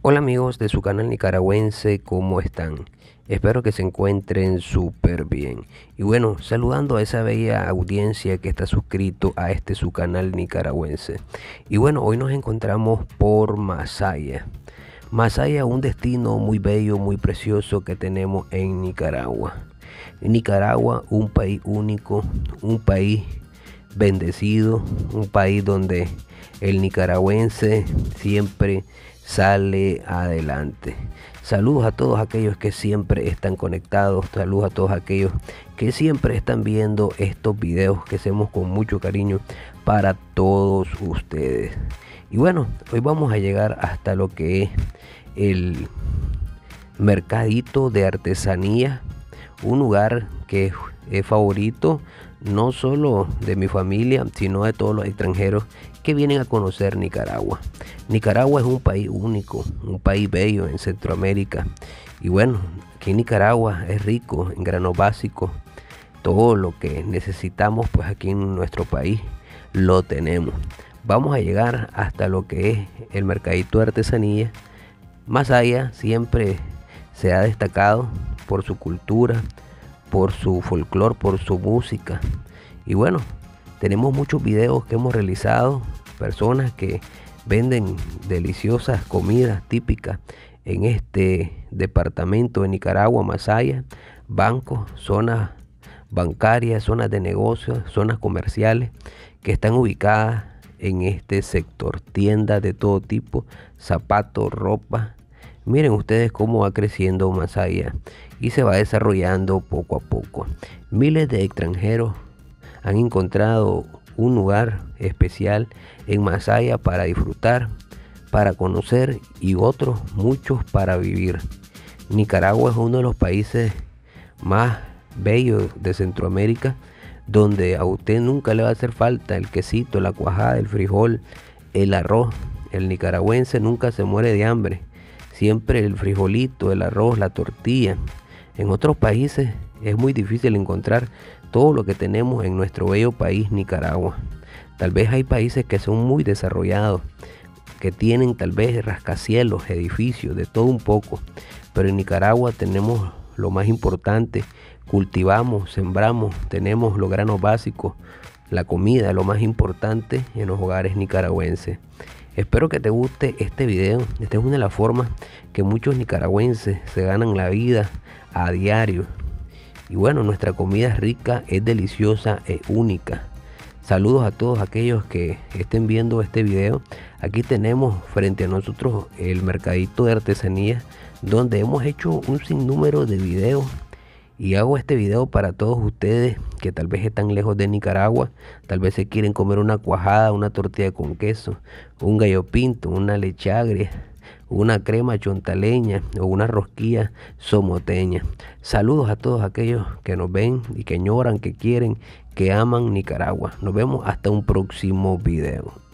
Hola amigos de su canal nicaragüense, ¿cómo están? Espero que se encuentren súper bien. Y bueno, saludando a esa bella audiencia que está suscrito a su canal nicaragüense. Y bueno, hoy nos encontramos por Masaya. Masaya, un destino muy bello, muy precioso que tenemos en Nicaragua. En Nicaragua, un país único, un país bendecido, un país donde el nicaragüense siempre sale adelante. Saludos a todos aquellos que siempre están conectados, saludos a todos aquellos que siempre están viendo estos videos que hacemos con mucho cariño para todos ustedes. Y bueno, hoy vamos a llegar hasta lo que es el mercadito de artesanía, un lugar que es favorito no solo de mi familia, sino de todos los extranjeros que vienen a conocer Nicaragua. Nicaragua es un país único, un país bello en Centroamérica. Y bueno, aquí en Nicaragua es rico en granos básicos. Todo lo que necesitamos, pues aquí en nuestro país lo tenemos. Vamos a llegar hasta lo que es el mercadito de artesanía. Masaya siempre se ha destacado por su cultura, por su folclore, por su música. Y bueno, tenemos muchos videos que hemos realizado, personas que venden deliciosas comidas típicas en este departamento de Nicaragua, Masaya, bancos, zonas bancarias, zonas de negocios, zonas comerciales que están ubicadas en este sector, tiendas de todo tipo, zapatos, ropa. Miren ustedes cómo va creciendo Masaya y se va desarrollando poco a poco. Miles de extranjeros han encontrado un lugar especial en Masaya para disfrutar, para conocer y otros muchos para vivir. Nicaragua es uno de los países más bellos de Centroamérica, donde a usted nunca le va a hacer falta el quesito, la cuajada, el frijol, el arroz. El nicaragüense nunca se muere de hambre. Siempre el frijolito, el arroz, la tortilla. En otros países es muy difícil encontrar todo lo que tenemos en nuestro bello país Nicaragua. Tal vez hay países que son muy desarrollados, que tienen tal vez rascacielos, edificios, de todo un poco. Pero en Nicaragua tenemos lo más importante, cultivamos, sembramos, tenemos los granos básicos, la comida, lo más importante en los hogares nicaragüenses. Espero que te guste este video. Esta es una de las formas que muchos nicaragüenses se ganan la vida a diario. Y bueno, nuestra comida es rica, es deliciosa, es única. Saludos a todos aquellos que estén viendo este video. Aquí tenemos frente a nosotros el mercadito de artesanía, donde hemos hecho un sinnúmero de videos. Y hago este video para todos ustedes que tal vez están lejos de Nicaragua, tal vez se quieren comer una cuajada, una tortilla con queso, un gallo pinto, una leche agria, una crema chontaleña o una rosquilla somoteña. Saludos a todos aquellos que nos ven y que añoran, que quieren, que aman Nicaragua. Nos vemos hasta un próximo video.